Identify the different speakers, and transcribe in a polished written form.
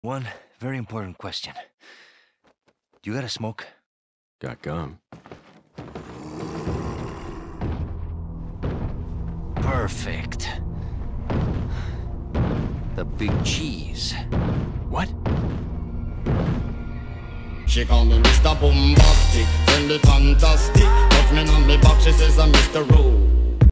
Speaker 1: One very important question. You got a smoke?
Speaker 2: Got gum.
Speaker 1: Perfect. The big cheese.
Speaker 2: What?
Speaker 3: She call me Mr. Bombastic, friendly fantastic. Touch me on me back, she says I'm Mr. Rowe.